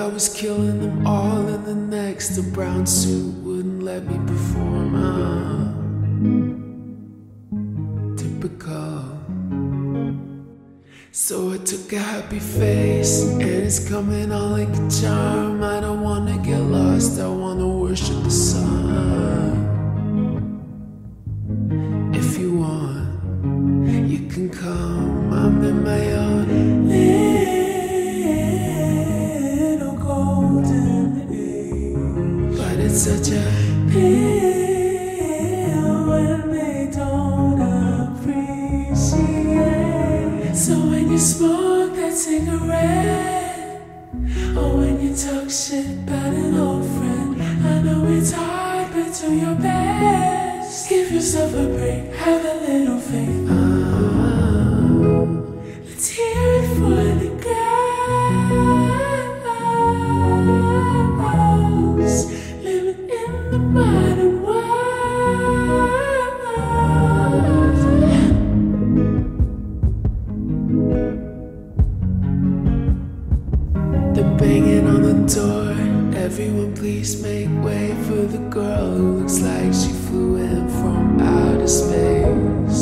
I was killing them all, and the next, the brown suit wouldn't let me perform. Typical. So I took a happy face, and it's coming on like a charm. I don't wanna get lost, I wanna worship the sun. If you want, you can come. I'm in my own little golden age, but it's such a pill when they don't appreciate. So when you smoke that cigarette, or when you talk shit about an old friend, I know it's hard, but do your best. Give yourself a break, have a little faith. Let's hear it for the girls living in the modern world. They're banging on the door. Everyone please make way for the girl who looks like she flew in from outer space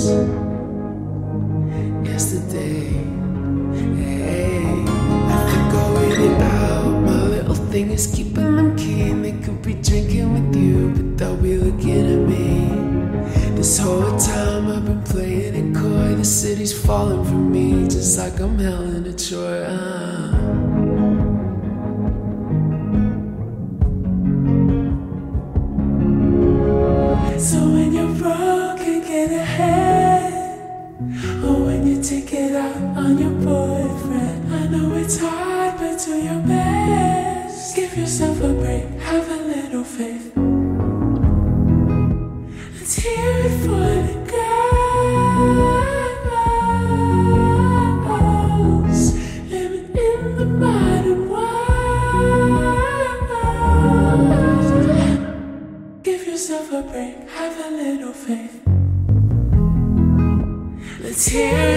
yesterday. Hey, I think I'll wait it out. My little thing is keeping them keen. They could be drinking with you, but they'll be looking at me. This whole time I've been playing it coy. The city's falling for me, just like I'm Helen of Troy. So when you're broke and get ahead, or when you take it out on your boyfriend, I know it's hard, but do your best. Give yourself a break, have a little faith. Let's hear it for the girls living in the modern world. Give yourself a break, have a little faith. Let's hear it.